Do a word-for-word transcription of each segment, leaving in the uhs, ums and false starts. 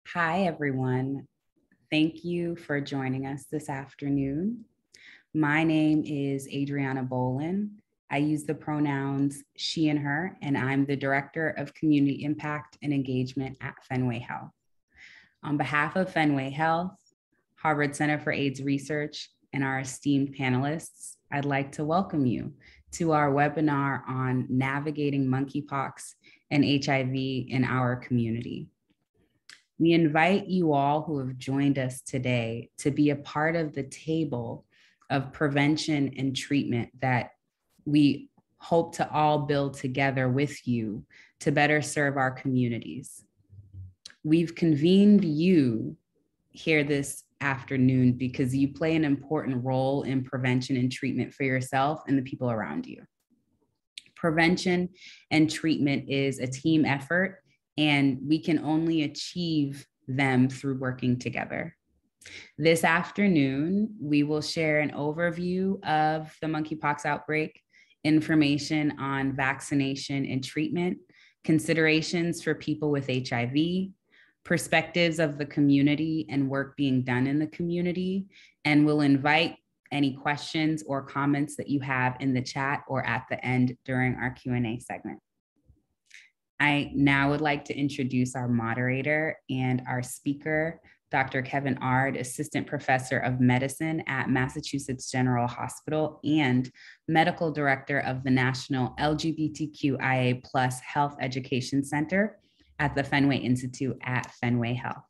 Hi, everyone. Thank you for joining us this afternoon. My name is Adriana Bolin. I use the pronouns she and her, and I'm the Director of Community Impact and Engagement at Fenway Health. On behalf of Fenway Health, Harvard Center for AIDS Research, and our esteemed panelists, I'd like to welcome you to our webinar on navigating monkeypox and H I V in our community. We invite you all who have joined us today to be a part of the table of prevention and treatment that we hope to all build together with you to better serve our communities. We've convened you here this afternoon because you play an important role in prevention and treatment for yourself and the people around you. Prevention and treatment is a team effort, and we can only achieve them through working together. This afternoon, we will share an overview of the monkeypox outbreak, information on vaccination and treatment, considerations for people with H I V, perspectives of the community and work being done in the community, and we'll invite any questions or comments that you have in the chat or at the end during our Q and A segment. I now would like to introduce our moderator and our speaker, Doctor Kevin Ard, Assistant Professor of Medicine at Massachusetts General Hospital and Medical Director of the National L G B T Q I A plus Health Education Center at the Fenway Institute at Fenway Health.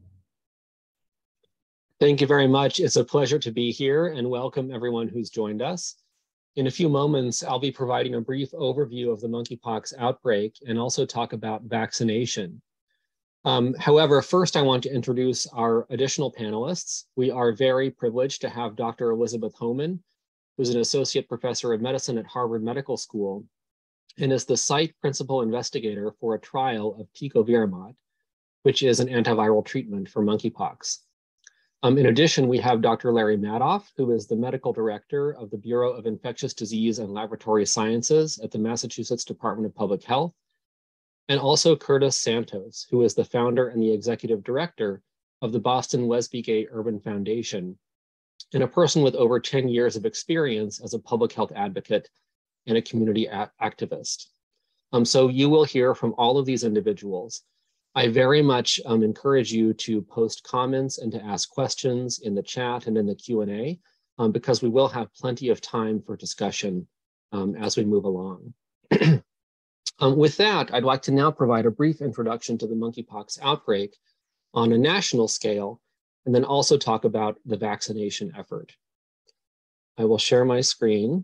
Thank you very much. It's a pleasure to be here and welcome everyone who's joined us. In a few moments, I'll be providing a brief overview of the monkeypox outbreak and also talk about vaccination. Um, however, first I want to introduce our additional panelists. We are very privileged to have Doctor Elizabeth Homan, who's an Associate Professor of Medicine at Harvard Medical School and is the site principal investigator for a trial of tecovirimat, which is an antiviral treatment for monkeypox. Um, in addition, we have Doctor Larry Madoff, who is the Medical Director of the Bureau of Infectious Disease and Laboratory Sciences at the Massachusetts Department of Public Health, and also Curtis Santos, who is the founder and the Executive Director of the Boston Wesby Gay Urban Foundation, and a person with over ten years of experience as a public health advocate and a community activist. Um, so you will hear from all of these individuals. I very much um, encourage you to post comments and to ask questions in the chat and in the Q and A, um, because we will have plenty of time for discussion um, as we move along. um, with that, I'd like to now provide a brief introduction to the monkeypox outbreak on a national scale, and then also talk about the vaccination effort. I will share my screen.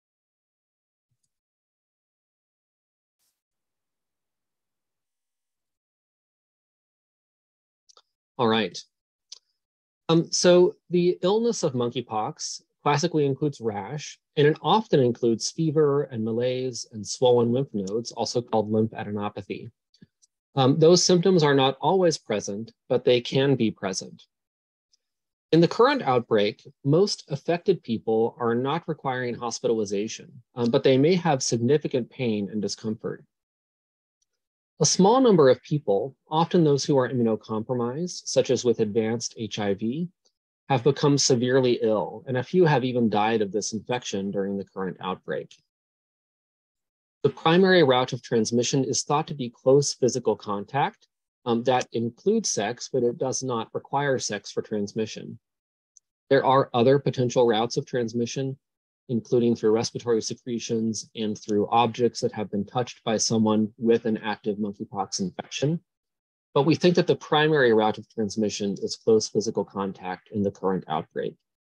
All right. Um, so the illness of monkeypox classically includes rash, and it often includes fever and malaise and swollen lymph nodes, also called lymphadenopathy. Um, those symptoms are not always present, but they can be present. In the current outbreak, most affected people are not requiring hospitalization, um, but they may have significant pain and discomfort. A small number of people, often those who are immunocompromised, such as with advanced H I V, have become severely ill, and a few have even died of this infection during the current outbreak. The primary route of transmission is thought to be close physical contact. Um, that includes sex, but it does not require sex for transmission. There are other potential routes of transmission, including through respiratory secretions and through objects that have been touched by someone with an active monkeypox infection. But we think that the primary route of transmission is close physical contact in the current outbreak.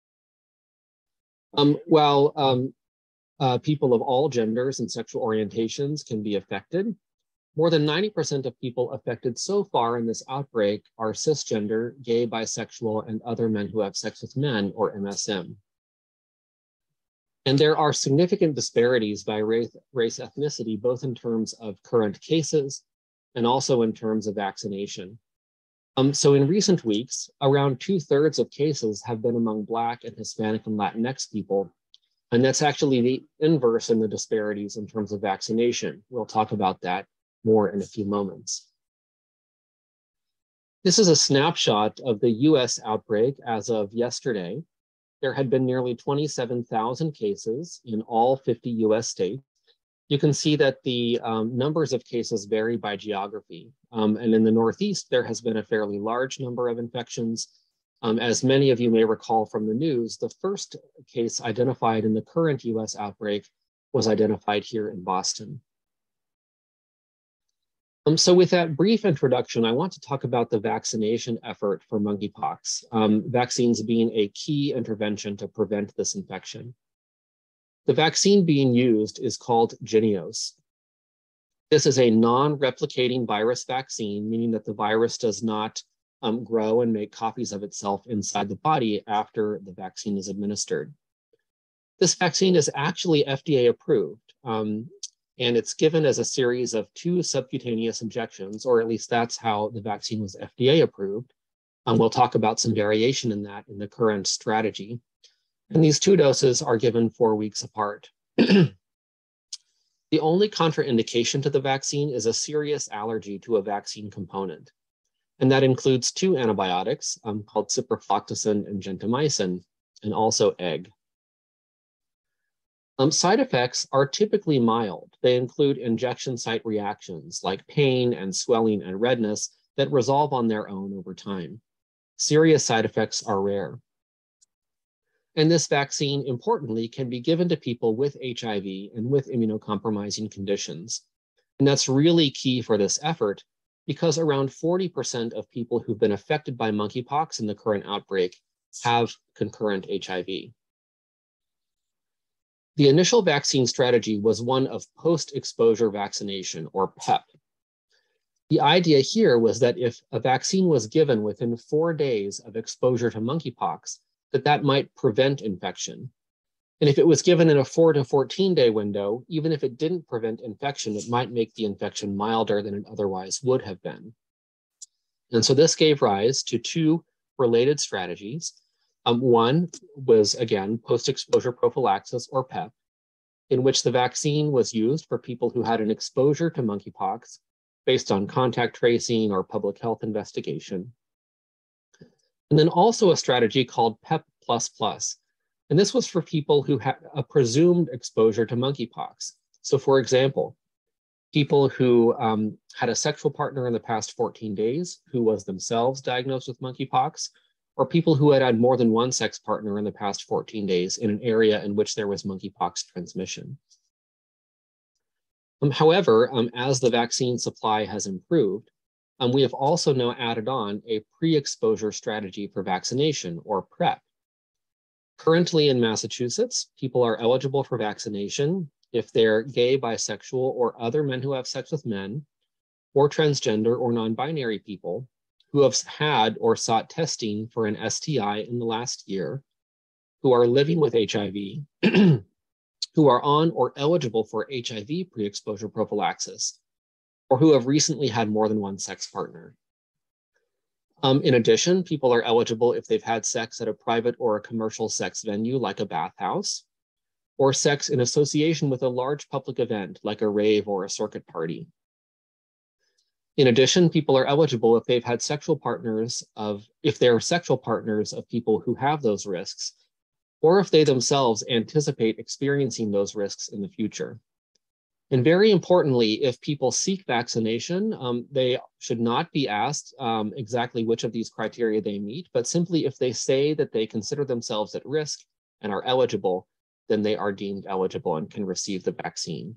Um, while um, uh, people of all genders and sexual orientations can be affected, more than ninety percent of people affected so far in this outbreak are cisgender, gay, bisexual, and other men who have sex with men, or M S M. And there are significant disparities by race, race ethnicity, both in terms of current cases and also in terms of vaccination. Um, so in recent weeks, around two thirds of cases have been among Black and Hispanic and Latinx people. And that's actually the inverse in the disparities in terms of vaccination. We'll talk about that more in a few moments. This is a snapshot of the U S outbreak as of yesterday. There had been nearly twenty-seven thousand cases in all fifty U S states. You can see that the um, numbers of cases vary by geography. Um, and in the Northeast, there has been a fairly large number of infections. Um, as many of you may recall from the news, the first case identified in the current U S outbreak was identified here in Boston. Um, so with that brief introduction, I want to talk about the vaccination effort for monkeypox, um, vaccines being a key intervention to prevent this infection. The vaccine being used is called Jynneos. This is a non-replicating virus vaccine, meaning that the virus does not um, grow and make copies of itself inside the body after the vaccine is administered. This vaccine is actually F D A approved. Um, And it's given as a series of two subcutaneous injections, or at least that's how the vaccine was F D A approved. Um, we'll talk about some variation in that in the current strategy. And these two doses are given four weeks apart. The only contraindication to the vaccine is a serious allergy to a vaccine component. And that includes two antibiotics um, called ciprofloxacin and gentamicin, and also egg. Um, side effects are typically mild. They include injection site reactions like pain and swelling and redness that resolve on their own over time. Serious side effects are rare. And this vaccine, importantly, can be given to people with H I V and with immunocompromising conditions. And that's really key for this effort because around forty percent of people who've been affected by monkeypox in the current outbreak have concurrent H I V. The initial vaccine strategy was one of post-exposure vaccination, or PEP. The idea here was that if a vaccine was given within four days of exposure to monkeypox, that that might prevent infection. And if it was given in a four to fourteen day window, even if it didn't prevent infection, it might make the infection milder than it otherwise would have been. And so this gave rise to two related strategies. Um, one was, again, post-exposure prophylaxis, or PEP, in which the vaccine was used for people who had an exposure to monkeypox based on contact tracing or public health investigation. And then also a strategy called PEP plus plus. And this was for people who had a presumed exposure to monkeypox. So for example, people who um, had a sexual partner in the past fourteen days who was themselves diagnosed with monkeypox, or people who had had more than one sex partner in the past fourteen days in an area in which there was monkeypox transmission. Um, however, um, as the vaccine supply has improved, um, we have also now added on a pre-exposure strategy for vaccination, or PrEP. Currently in Massachusetts, people are eligible for vaccination if they're gay, bisexual, or other men who have sex with men, or transgender or non-binary people who have had or sought testing for an S T I in the last year, who are living with H I V, who are on or eligible for H I V pre-exposure prophylaxis, or who have recently had more than one sex partner. Um, in addition, people are eligible if they've had sex at a private or a commercial sex venue like a bathhouse, or sex in association with a large public event like a rave or a circuit party. In addition, people are eligible if they've had sexual partners of, if they're sexual partners of people who have those risks, or if they themselves anticipate experiencing those risks in the future. And very importantly, if people seek vaccination, um, they should not be asked um, exactly which of these criteria they meet, but simply if they say that they consider themselves at risk and are eligible, then they are deemed eligible and can receive the vaccine.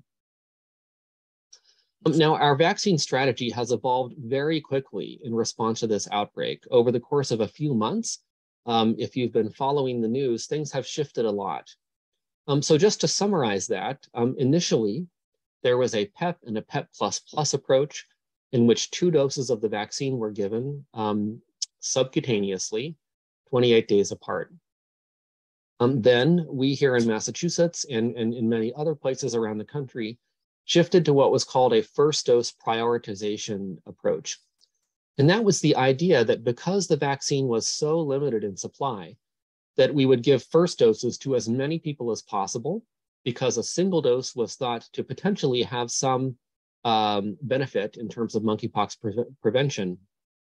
Now, our vaccine strategy has evolved very quickly in response to this outbreak. Over the course of a few months, um, if you've been following the news, things have shifted a lot. Um, so just to summarize that, um, initially, there was a PEP and a PEP plus plus approach in which two doses of the vaccine were given um, subcutaneously, twenty-eight days apart. Um, then we here in Massachusetts and, and in many other places around the country shifted to what was called a first dose prioritization approach. And that was the idea that because the vaccine was so limited in supply, that we would give first doses to as many people as possible, because a single dose was thought to potentially have some um, benefit in terms of monkeypox pre prevention.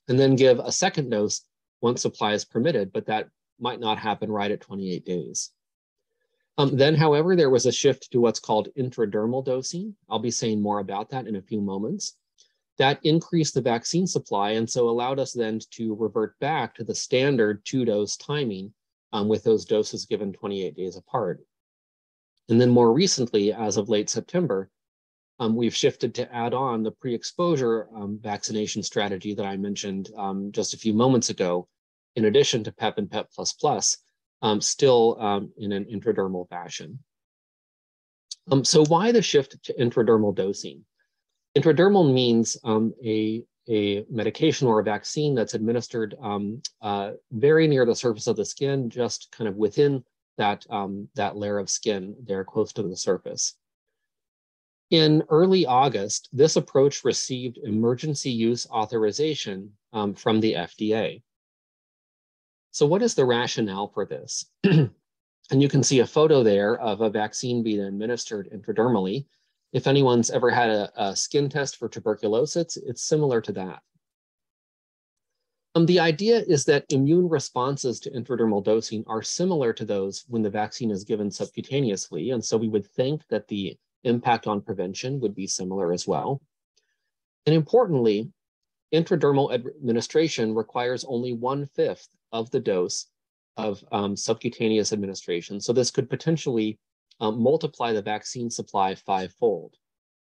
and then give a second dose once supply is permitted, but that might not happen right at twenty-eight days. Um, then, however, there was a shift to what's called intradermal dosing. I'll be saying more about that in a few moments. That increased the vaccine supply and so allowed us then to revert back to the standard two-dose timing um, with those doses given twenty-eight days apart. And then more recently, as of late September, um, we've shifted to add on the pre-exposure um, vaccination strategy that I mentioned um, just a few moments ago, in addition to PEP and PEP plus plus, um, still um, in an intradermal fashion. Um, so why the shift to intradermal dosing? Intradermal means um, a, a medication or a vaccine that's administered um, uh, very near the surface of the skin, just kind of within that, um, that layer of skin there close to the surface. In early August, this approach received emergency use authorization um, from the F D A. So what is the rationale for this? And you can see a photo there of a vaccine being administered intradermally. If anyone's ever had a, a skin test for tuberculosis, it's similar to that. Um, the idea is that immune responses to intradermal dosing are similar to those when the vaccine is given subcutaneously. And so we would think that the impact on prevention would be similar as well. And importantly, intradermal administration requires only one-fifth of the dose of um, subcutaneous administration. So this could potentially um, multiply the vaccine supply fivefold.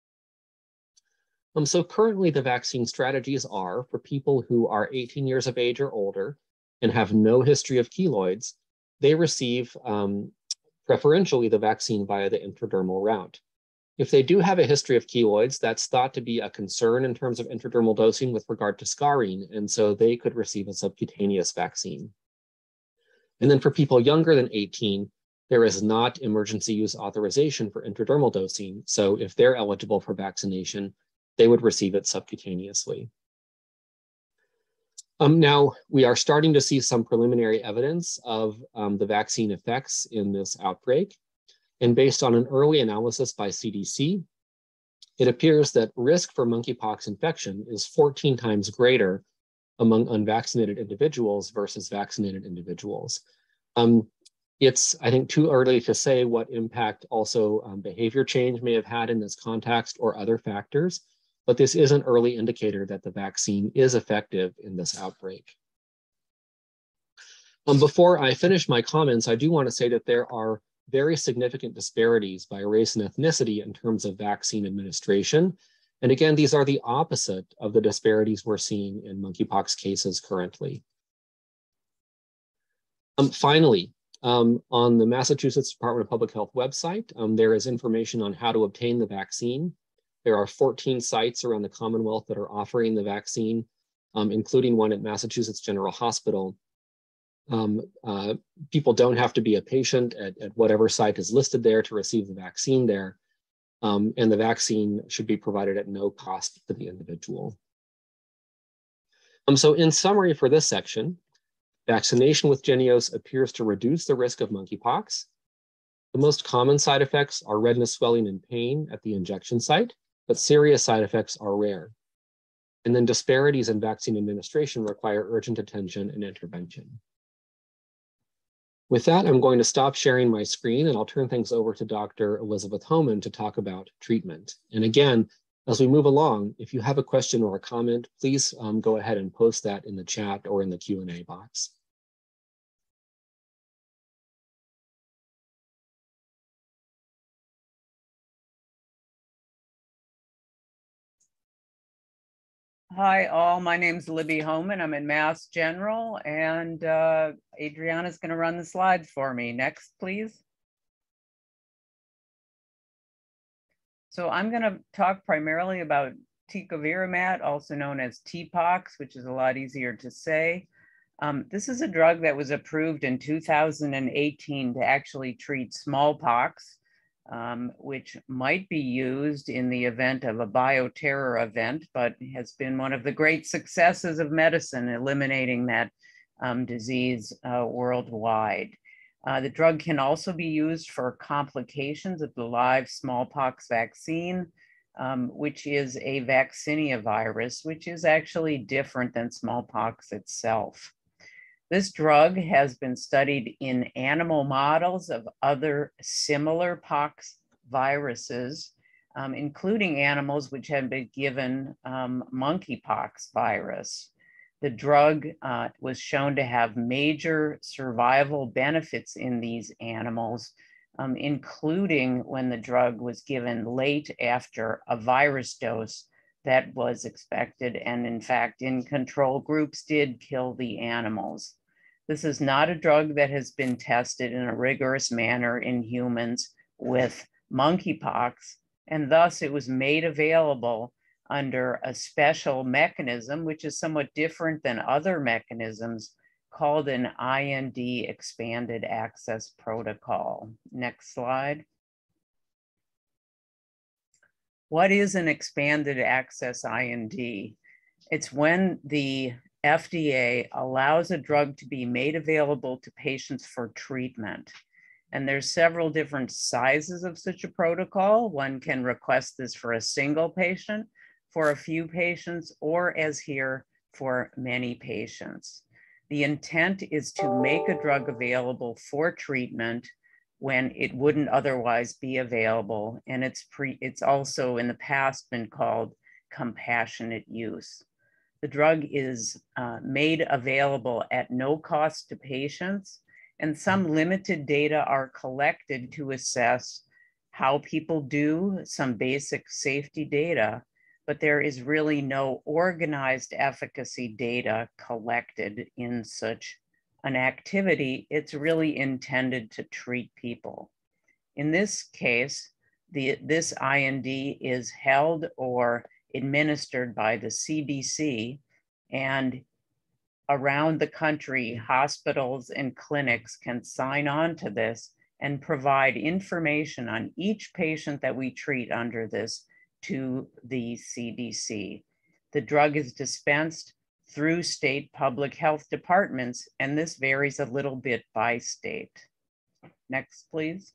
Um, so currently the vaccine strategies are for people who are eighteen years of age or older and have no history of keloids, they receive um, preferentially the vaccine via the intradermal route. If they do have a history of keloids, that's thought to be a concern in terms of intradermal dosing with regard to scarring, and so they could receive a subcutaneous vaccine. And then for people younger than eighteen, there is not emergency use authorization for intradermal dosing. So if they're eligible for vaccination, they would receive it subcutaneously. Um, now, we are starting to see some preliminary evidence of um, the vaccine effects in this outbreak. And based on an early analysis by C D C, it appears that risk for monkeypox infection is fourteen times greater among unvaccinated individuals versus vaccinated individuals. Um, it's, I think, too early to say what impact also um, behavior change may have had in this context or other factors, but this is an early indicator that the vaccine is effective in this outbreak. Um, before I finish my comments, I do want to say that there are very significant disparities by race and ethnicity in terms of vaccine administration. And again, these are the opposite of the disparities we're seeing in monkeypox cases currently. Um, finally, um, on the Massachusetts Department of Public Health website, um, there is information on how to obtain the vaccine. There are fourteen sites around the Commonwealth that are offering the vaccine, um, including one at Massachusetts General Hospital. Um, uh, people don't have to be a patient at, at whatever site is listed there to receive the vaccine there. Um, and the vaccine should be provided at no cost to the individual. Um, so in summary for this section, vaccination with Jynneos appears to reduce the risk of monkeypox. The most common side effects are redness, swelling, and pain at the injection site, but serious side effects are rare. And then disparities in vaccine administration require urgent attention and intervention. With that, I'm going to stop sharing my screen and I'll turn things over to Doctor Elizabeth Homan to talk about treatment. And again, as we move along, if you have a question or a comment, please um, go ahead and post that in the chat or in the Q and A box. Hi, all. My name's Libby Homan. I'm in Mass General, and uh, Adriana's going to run the slides for me. Next, please. So I'm going to talk primarily about tecovirimat, also known as T pox, which is a lot easier to say. Um, this is a drug that was approved in two thousand eighteen to actually treat smallpox, um, which might be used in the event of a bioterror event, but has been one of the great successes of medicine, eliminating that um, disease uh, worldwide. Uh, the drug can also be used for complications of the live smallpox vaccine. um, which is a vaccinia virus, which is actually different than smallpox itself. This drug has been studied in animal models of other similar pox viruses, um, including animals which have been given um, monkeypox virus. The drug uh, was shown to have major survival benefits in these animals, um, including when the drug was given late after a virus dose that was expected, and in fact, in control groups did kill the animals. This is not a drug that has been tested in a rigorous manner in humans with monkeypox, and thus it was made available under a special mechanism, which is somewhat different than other mechanisms, called an I N D expanded access protocol. Next slide. What is an expanded access I N D? It's when the F D A allows a drug to be made available to patients for treatment. And there's several different sizes of such a protocol. One can request this for a single patient, for a few patients, or as here, for many patients. The intent is to make a drug available for treatment when it wouldn't otherwise be available. And it's, pre, it's also in the past been called compassionate use. The drug is uh, made available at no cost to patients, and some limited data are collected to assess how people do, some basic safety data, but there is really no organized efficacy data collected in such an activity. It's really intended to treat people. In this case, the, this I N D is held or administered by the C D C, and around the country, hospitals and clinics can sign on to this and provide information on each patient that we treat under this to the C D C. The drug is dispensed through state public health departments, and this varies a little bit by state. Next, please.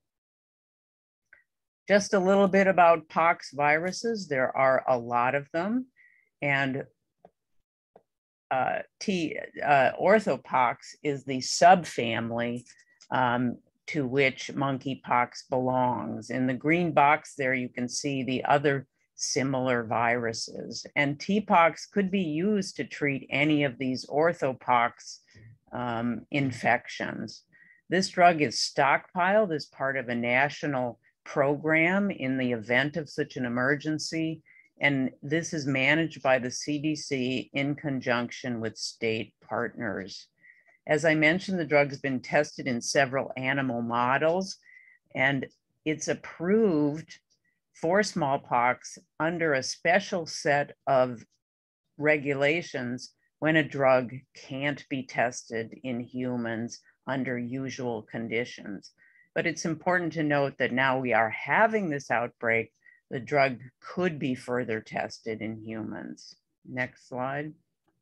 Just a little bit about pox viruses. There are a lot of them, and uh, T, uh, orthopox is the subfamily um, to which monkeypox belongs. In the green box there, you can see the other similar viruses. And T-pox could be used to treat any of these orthopox um, infections. This drug is stockpiled as part of a national program in the event of such an emergency. And this is managed by the C D C in conjunction with state partners. As I mentioned, the drug has been tested in several animal models, and it's approved for smallpox under a special set of regulations when a drug can't be tested in humans under usual conditions. But it's important to note that now we are having this outbreak, the drug could be further tested in humans. Next slide.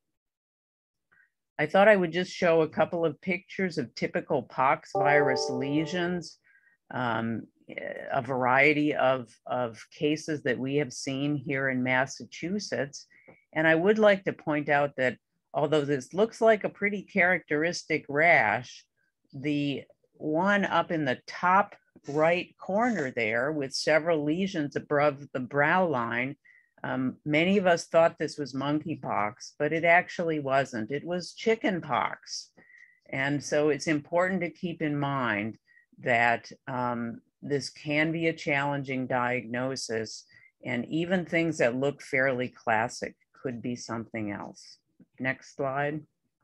I thought I would just show a couple of pictures of typical pox virus lesions, um, a variety of, of cases that we have seen here in Massachusetts. And I would like to point out that although this looks like a pretty characteristic rash, the one up in the top right corner there with several lesions above the brow line, um, many of us thought this was monkeypox, but it actually wasn't. It was chickenpox. And so it's important to keep in mind that um, this can be a challenging diagnosis, and even things that look fairly classic could be something else. Next slide.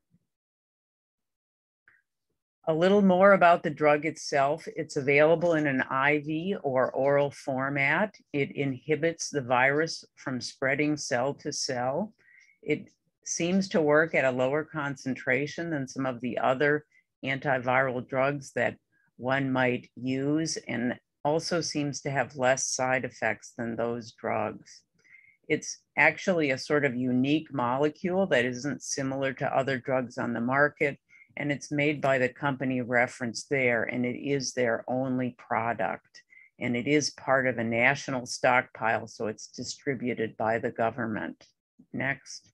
A little more about the drug itself. It's available in an I V or oral format. It inhibits the virus from spreading cell to cell. It seems to work at a lower concentration than some of the other antiviral drugs that one might use, and also seems to have less side effects than those drugs. It's actually a sort of unique molecule that isn't similar to other drugs on the market, and it's made by the company referenced there, and it is their only product. and it is part of a national stockpile, so it's distributed by the government. Next.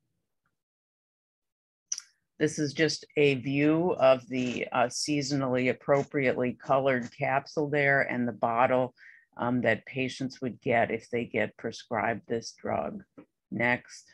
This is just a view of the uh, seasonally appropriately colored capsule there and the bottle um, that patients would get if they get prescribed this drug. Next.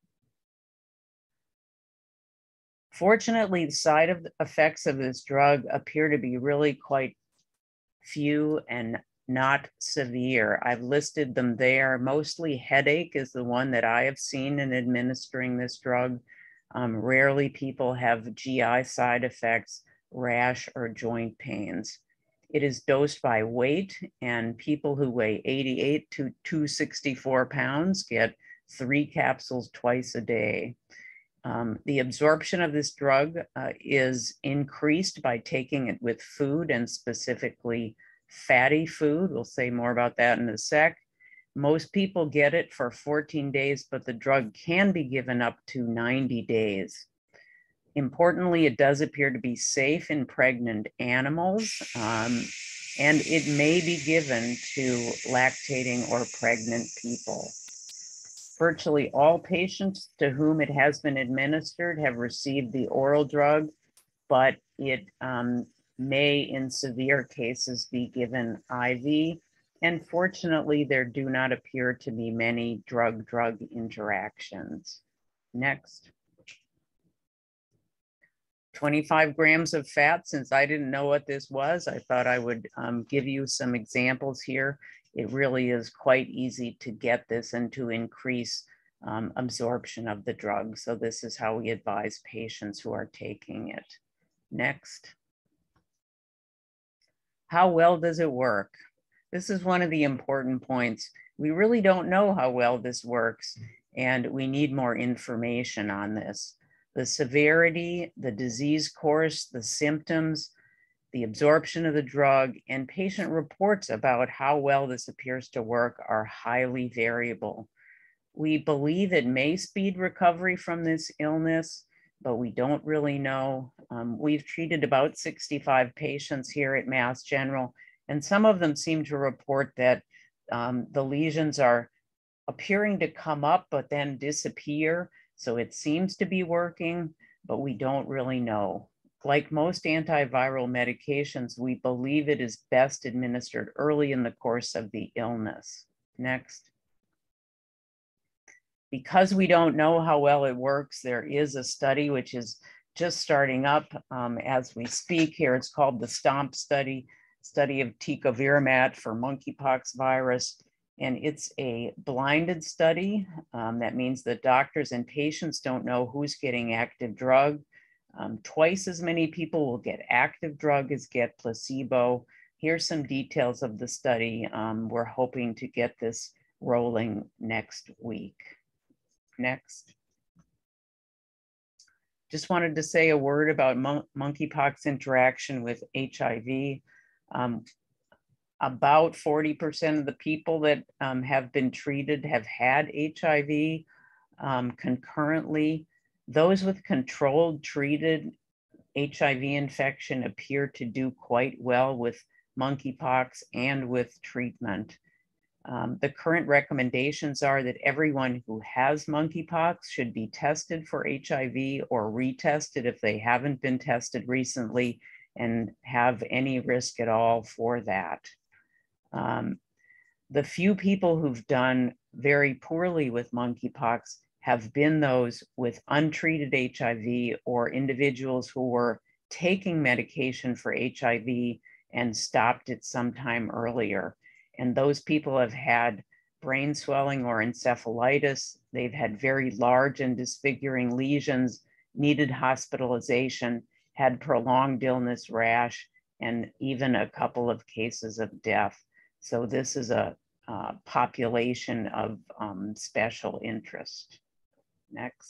Fortunately, the side effects of this drug appear to be really quite few and not severe. I've listed them there. Mostly headache is the one that I have seen in administering this drug. Um, rarely people have G I side effects, rash, or joint pains. It is dosed by weight, and people who weigh eighty-eight to two hundred sixty-four pounds get three capsules twice a day. Um, the absorption of this drug uh, is increased by taking it with food, and specifically fatty food. We'll say more about that in a sec. Most people get it for fourteen days, but the drug can be given up to ninety days. Importantly, it does appear to be safe in pregnant animals, um, and it may be given to lactating or pregnant people. Virtually all patients to whom it has been administered have received the oral drug, but it um, may, in severe cases, be given I V. And fortunately, there do not appear to be many drug-drug interactions. Next. twenty-five grams of fat. Since I didn't know what this was, I thought I would um, give you some examples here. It really is quite easy to get this and to increase um, absorption of the drug. So this is how we advise patients who are taking it. Next. How well does it work? This is one of the important points. We really don't know how well this works, and we need more information on this. The severity, the disease course, the symptoms, the absorption of the drug, and patient reports about how well this appears to work are highly variable. We believe it may speed recovery from this illness, but we don't really know. Um, we've treated about sixty-five patients here at Mass General, and some of them seem to report that um, the lesions are appearing to come up but then disappear. So it seems to be working, but we don't really know. Like most antiviral medications, we believe it is best administered early in the course of the illness. Next. Because we don't know how well it works, there is a study which is just starting up um, as we speak here. It's called the STOMP study, study of tecovirimat for monkeypox virus. And it's a blinded study. Um, that means that doctors and patients don't know who's getting active drug. Um, twice as many people will get active drug as get placebo. Here's some details of the study. Um, we're hoping to get this rolling next week. Next. Just wanted to say a word about mon monkeypox interaction with H I V. Um, about forty percent of the people that um, have been treated have had H I V um, concurrently. Those with controlled treated H I V infection appear to do quite well with monkeypox and with treatment. Um, the current recommendations are that everyone who has monkeypox should be tested for H I V or retested if they haven't been tested recently and have any risk at all for that. Um, the few people who've done very poorly with monkeypox have been those with untreated H I V or individuals who were taking medication for H I V and stopped it sometime earlier. And those people have had brain swelling or encephalitis. They've had very large and disfiguring lesions, needed hospitalization, had prolonged illness, rash, and even a couple of cases of death. So this is a uh, population of um, special interest. Next.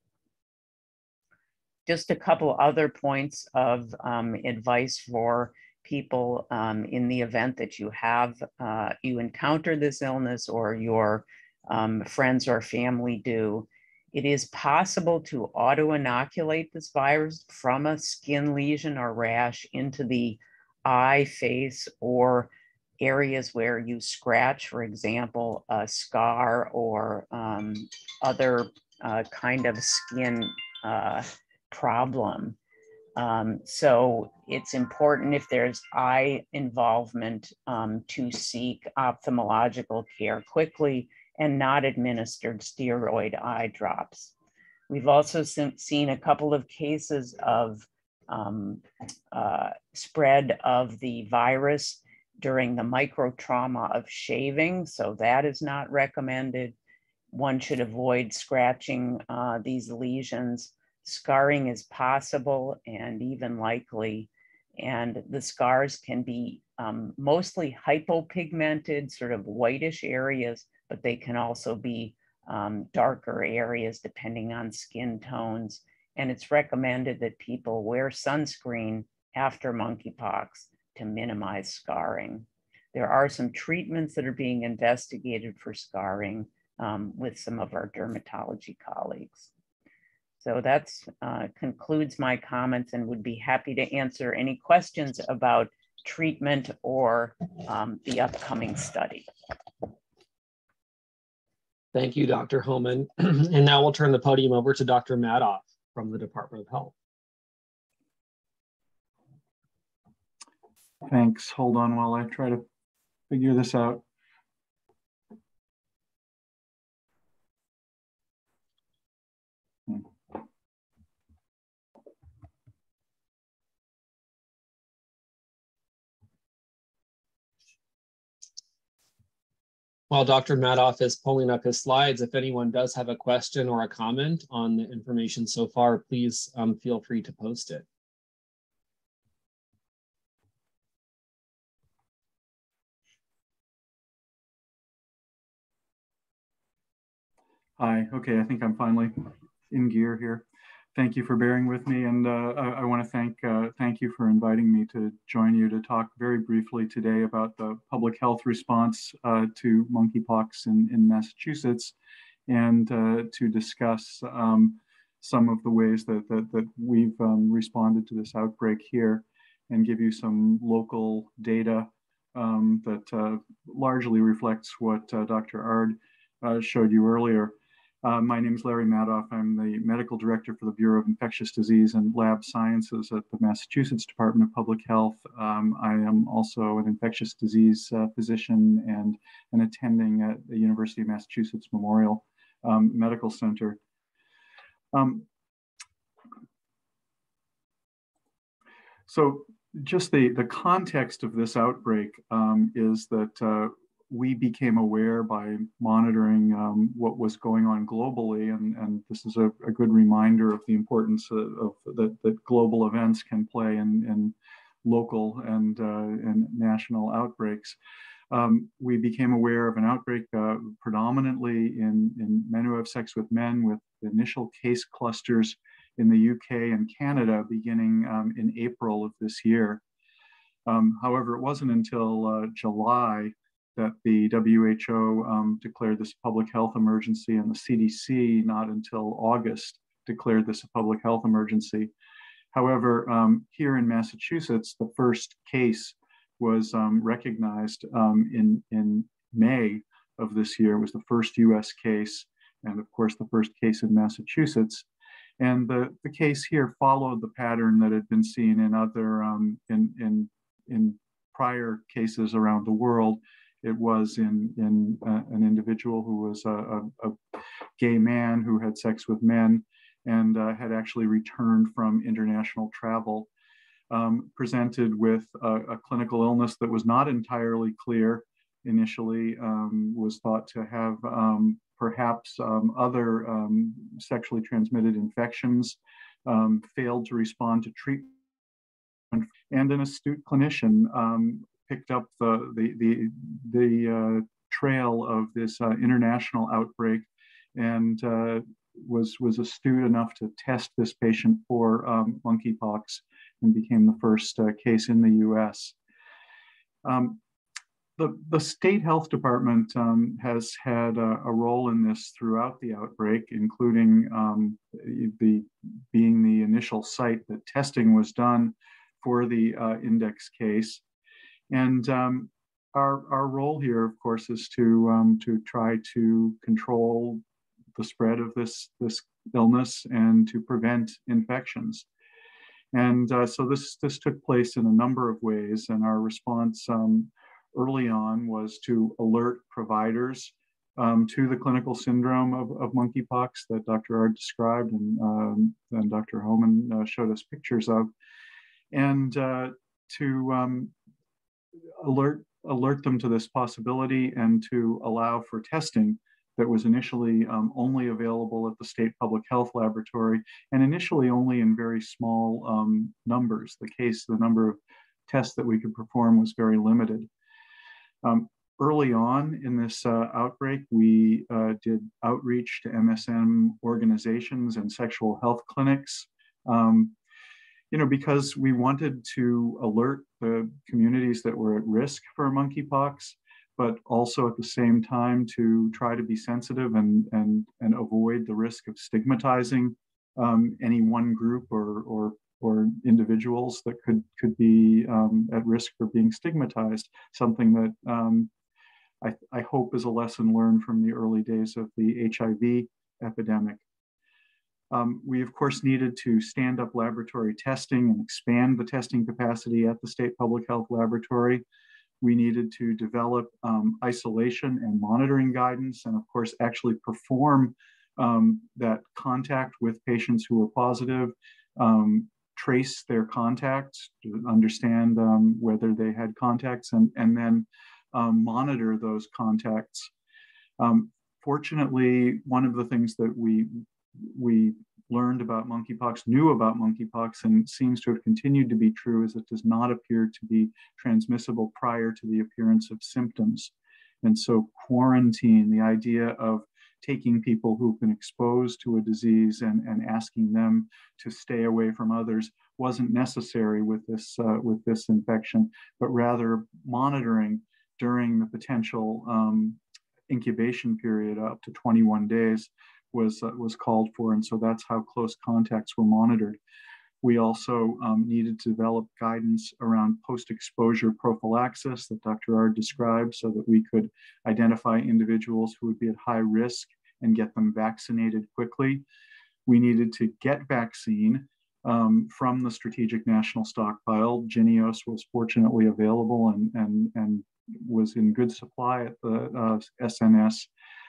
Just a couple other points of um, advice for people um, in the event that you have, uh, you encounter this illness or your um, friends or family do. It is possible to auto-inoculate this virus from a skin lesion or rash into the eye, face, or areas where you scratch, for example, a scar or um, other uh, kind of skin uh, problem. Um, so it's important if there's eye involvement um, to seek ophthalmological care quickly and not administered steroid eye drops. We've also seen a couple of cases of um, uh, spread of the virus during the microtrauma of shaving, so that is not recommended. One should avoid scratching uh, these lesions. Scarring is possible and even likely, and the scars can be um, mostly hypopigmented, sort of whitish areas, but they can also be um, darker areas depending on skin tones. And it's recommended that people wear sunscreen after monkeypox to minimize scarring. There are some treatments that are being investigated for scarring um, with some of our dermatology colleagues. So that uh, concludes my comments, and would be happy to answer any questions about treatment or um, the upcoming study. Thank you, Doctor Homan. And now we'll turn the podium over to Doctor Madoff from the Department of Health. Thanks. Hold on while I try to figure this out. Hmm. While Doctor Madoff is pulling up his slides, if anyone does have a question or a comment on the information so far, please um, feel free to post it. Hi, okay, I think I'm finally in gear here. Thank you for bearing with me, and uh, I, I want to thank uh, thank you for inviting me to join you to talk very briefly today about the public health response uh, to monkeypox in, in Massachusetts, and uh, to discuss um, some of the ways that, that, that we've um, responded to this outbreak here, and give you some local data um, that uh, largely reflects what uh, Doctor Ard uh, showed you earlier. Uh, my name is Larry Madoff. I'm the Medical Director for the Bureau of Infectious Disease and Lab Sciences at the Massachusetts Department of Public Health. Um, I am also an infectious disease uh, physician and an attending at the University of Massachusetts Memorial um, Medical Center. Um, so just the, the context of this outbreak um, is that uh, we became aware by monitoring um, what was going on globally, and, and this is a, a good reminder of the importance of, of that, that global events can play in, in local and, uh, and national outbreaks. Um, we became aware of an outbreak uh, predominantly in, in men who have sex with men, with initial case clusters in the U K and Canada beginning um, in April of this year. Um, however, it wasn't until uh, July that the W H O um, declared this a public health emergency, and the C D C not until August declared this a public health emergency. However, um, here in Massachusetts, the first case was um, recognized um, in, in May of this year. It was the first U S case, and of course the first case in Massachusetts. And the, the case here followed the pattern that had been seen in other, um, in, in, in prior cases around the world. It was in, in uh, an individual who was a, a, a gay man who had sex with men and uh, had actually returned from international travel, um, presented with a, a clinical illness that was not entirely clear initially, um, was thought to have um, perhaps um, other um, sexually transmitted infections, um, failed to respond to treatment, and an astute clinician um, picked up the, the, the, the uh, trail of this uh, international outbreak and uh, was, was astute enough to test this patient for um, monkeypox and became the first uh, case in the U S. Um, the, the state health department um, has had a, a role in this throughout the outbreak, including um, the, being the initial site that testing was done for the uh, index case. And um, our, our role here, of course, is to, um, to try to control the spread of this, this illness and to prevent infections. And uh, so this, this took place in a number of ways, and our response um, early on was to alert providers um, to the clinical syndrome of, of monkeypox that Doctor Ard described and, um, and Doctor Homan uh, showed us pictures of, and uh, to um, alert, alert them to this possibility and to allow for testing that was initially um, only available at the state public health laboratory, and initially only in very small um, numbers. The case, the number of tests that we could perform was very limited. Um, early on in this uh, outbreak, we uh, did outreach to M S M organizations and sexual health clinics, um, you know, because we wanted to alert the communities that were at risk for monkeypox, but also at the same time to try to be sensitive and, and, and avoid the risk of stigmatizing um, any one group or, or, or individuals that could, could be um, at risk for being stigmatized, something that um, I, I hope is a lesson learned from the early days of the H I V epidemic. Um, we, of course, needed to stand up laboratory testing and expand the testing capacity at the state public health laboratory. We needed to develop um, isolation and monitoring guidance, and of course, actually perform um, that contact with patients who were positive, um, trace their contacts to understand um, whether they had contacts, and, and then um, monitor those contacts. Um, fortunately, one of the things that we, we learned about monkeypox, knew about monkeypox, and seems to have continued to be true, is it does not appear to be transmissible prior to the appearance of symptoms. And so quarantine, the idea of taking people who've been exposed to a disease and, and asking them to stay away from others, wasn't necessary with this, uh, with this infection, but rather monitoring during the potential um, incubation period up to twenty-one days was, uh, was called for. And so that's how close contacts were monitored. We also um, needed to develop guidance around post-exposure prophylaxis that Doctor Ard described, so that we could identify individuals who would be at high risk and get them vaccinated quickly. We needed to get vaccine um, from the Strategic National Stockpile. Jynneos was fortunately available and, and, and was in good supply at the uh, S N S.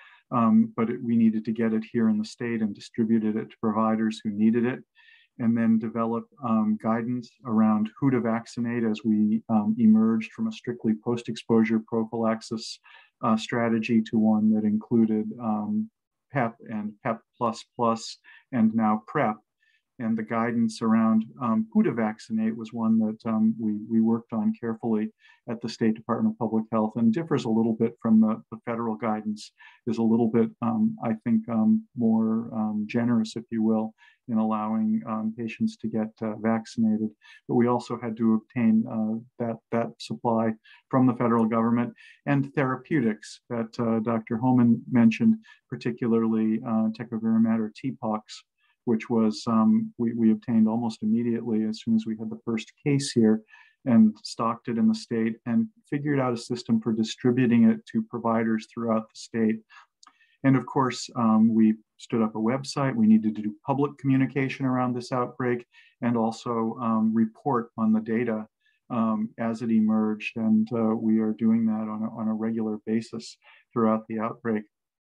Um, but it, we needed to get it here in the state and distributed it to providers who needed it, and then develop um, guidance around who to vaccinate as we um, emerged from a strictly post-exposure prophylaxis uh, strategy to one that included um, PEP and PEP plus plus, and now PrEP. And the guidance around um, who to vaccinate was one that um, we, we worked on carefully at the State Department of Public Health, and differs a little bit from the, the federal guidance, is a little bit, um, I think, um, more um, generous, if you will, in allowing um, patients to get uh, vaccinated. But we also had to obtain uh, that, that supply from the federal government, and therapeutics that uh, Doctor Homan mentioned, particularly uh, tecovirimat or T pox, which was, um, we, we obtained almost immediately as soon as we had the first case here, and stocked it in the state and figured out a system for distributing it to providers throughout the state. And of course, um, we stood up a website. We needed to do public communication around this outbreak, and also um, report on the data um, as it emerged. And uh, we are doing that on a, on a regular basis throughout the outbreak.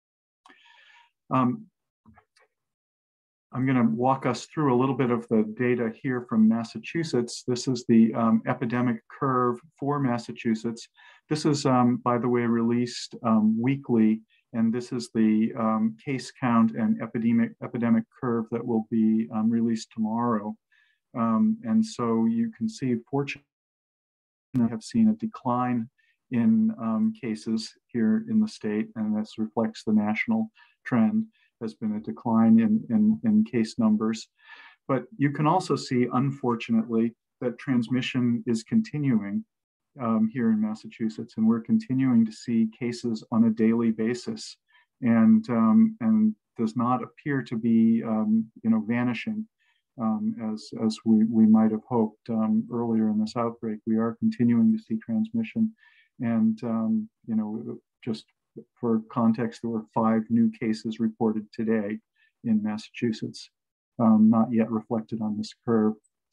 Um, I'm going to walk us through a little bit of the data here from Massachusetts. This is the um, epidemic curve for Massachusetts. This is, um, by the way, released um, weekly, and this is the um, case count and epidemic, epidemic curve that will be um, released tomorrow. Um, and so you can see, fortunately, we have seen a decline in um, cases here in the state, and this reflects the national trend. Has been a decline in, in, in case numbers. But you can also see, unfortunately, that transmission is continuing um, here in Massachusetts, and we're continuing to see cases on a daily basis, and, um, and does not appear to be um, you know, vanishing um, as, as we, we might have hoped um, earlier in this outbreak. We are continuing to see transmission And, um, you know, just for context, there were five new cases reported today in Massachusetts, um, not yet reflected on this curve.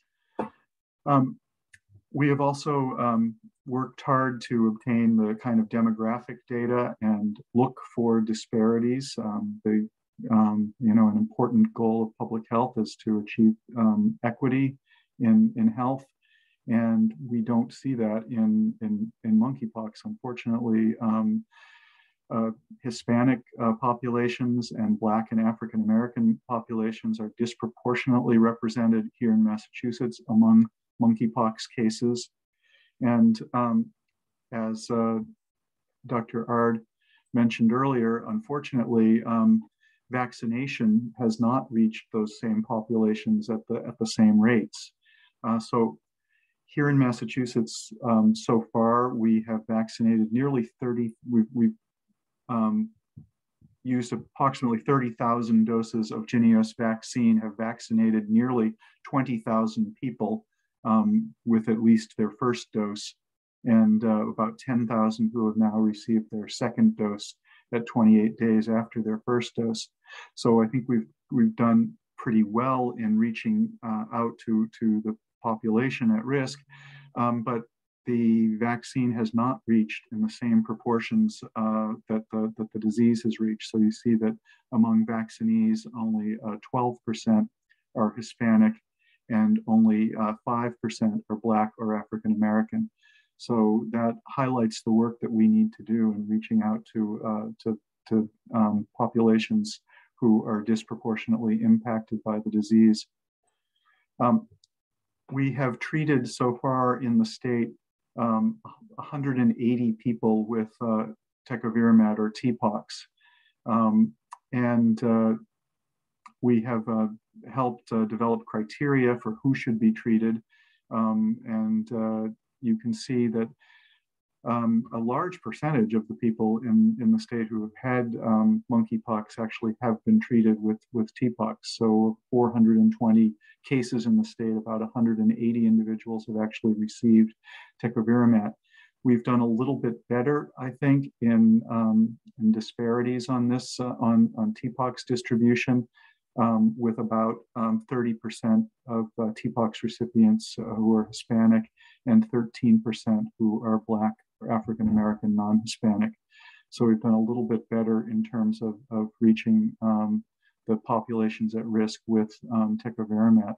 Um, we have also um, worked hard to obtain the kind of demographic data and look for disparities. Um, the, um, you know, an important goal of public health is to achieve um, equity in, in health. And we don't see that in, in, in monkeypox, unfortunately. Um, uh, Hispanic uh, populations and Black and African American populations are disproportionately represented here in Massachusetts among monkeypox cases. And um, as uh, Doctor Ard mentioned earlier, unfortunately, um, vaccination has not reached those same populations at the, at the same rates. Uh, so here in Massachusetts, um, so far, we have vaccinated nearly thirty, we've, we've um, used approximately thirty thousand doses of Jynneos vaccine, have vaccinated nearly twenty thousand people um, with at least their first dose, and uh, about ten thousand who have now received their second dose at twenty-eight days after their first dose. So I think we've, we've done pretty well in reaching uh, out to, to the population at risk, um, but the vaccine has not reached in the same proportions uh, that, the, that the disease has reached. So you see that among vaccinees, only uh, twelve percent are Hispanic and only uh, five percent are Black or African American. So that highlights the work that we need to do in reaching out to, uh, to, to um, populations who are disproportionately impacted by the disease. Um, we have treated so far in the state um, one hundred eighty people with uh, tecovirimat or T pox. Um, and uh, we have uh, helped uh, develop criteria for who should be treated. Um, and uh, you can see that um, a large percentage of the people in, in the state who have had um, monkeypox actually have been treated with, with T pox. So four hundred twenty cases in the state, about one hundred eighty individuals have actually received tecovirimat. We've done a little bit better, I think, in, um, in disparities on this, uh, on, on T pox distribution, um, with about um, thirty percent of uh, T pox recipients uh, who are Hispanic and thirteen percent who are Black or African American non-Hispanic. So we've done a little bit better in terms of, of reaching um, the populations at risk with um, tecovirimat.